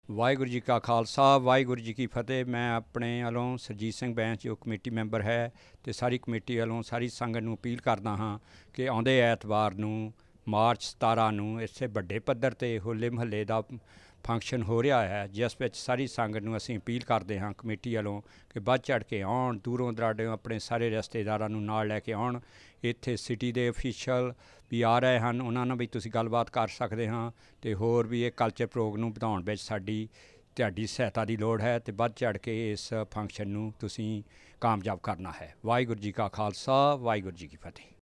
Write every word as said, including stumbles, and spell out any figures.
ਵਾਹਿਗੁਰੂ ਜੀ ਕਾ ਖਾਲਸਾ ਵਾਹਿਗੁਰੂ ਜੀ ਕੀ ਫਤਿਹ। ਮੈਂ ਆਪਣੇ ਵੱਲੋਂ ਸਰਜੀਤ ਸਿੰਘ ਬੈਂਸ ਜੋ ਕਮੇਟੀ ਮੈਂਬਰ ਹੈ ਅਤੇ ਸਾਰੀ ਕਮੇਟੀ ਵੱਲੋਂ ਸਾਰੀ ਸੰਗਤ ਨੂੰ ਅਪੀਲ ਕਰਦਾ ਹਾਂ ਕਿ ਆਉਂਦੇ ਐਤਵਾਰ ਨੂੰ ਮਾਰਚ ਸਤਾਰਾਂ ਨੂੰ ਇਸੇ ਵੱਡੇ ਪੱਧਰ 'ਤੇ ਹੋਲੇ ਮਹੱਲੇ ਦਾ ਫੰਕਸ਼ਨ ਹੋ ਰਿਹਾ ਹੈ, ਜਿਸ ਵਿੱਚ ਸਾਰੀ ਸੰਗਤ ਨੂੰ ਅਸੀਂ ਅਪੀਲ ਕਰਦੇ ਹਾਂ ਕਮੇਟੀ ਵੱਲੋਂ ਕਿ ਵੱਧ ਚੜ੍ਹ ਕੇ ਆਉਣ, ਦੂਰੋਂ ਦਰਾਡੇ ਆਪਣੇ ਸਾਰੇ ਰਿਸ਼ਤੇਦਾਰਾਂ ਨੂੰ ਨਾਲ ਲੈ ਕੇ ਆਉਣ। ਇੱਥੇ ਸਿਟੀ ਦੇ ਅਫੀਸ਼ੀਅਲ ਵੀ ਆ ਰਹੇ ਹਨ, ਉਹਨਾਂ ਨਾਲ ਵੀ ਤੁਸੀਂ ਗੱਲਬਾਤ ਕਰ ਸਕਦੇ ਹਾਂ ਅਤੇ ਹੋਰ ਵੀ ਇਹ ਕਲਚਰ ਪ੍ਰੋਗਰਾਮ ਨੂੰ ਵਧਾਉਣ ਵਿੱਚ ਸਾਡੀ ਤੁਹਾਡੀ ਸਹਾਇਤਾ ਦੀ ਲੋੜ ਹੈ ਅਤੇ ਵੱਧ ਚੜ੍ਹ ਕੇ ਇਸ ਫੰਕਸ਼ਨ ਨੂੰ ਤੁਸੀਂ ਕਾਮਯਾਬ ਕਰਨਾ ਹੈ। ਵਾਹਿਗੁਰੂ ਜੀ ਕਾ ਖਾਲਸਾ ਵਾਹਿਗੁਰੂ ਜੀ ਕੀ ਫਤਿਹ।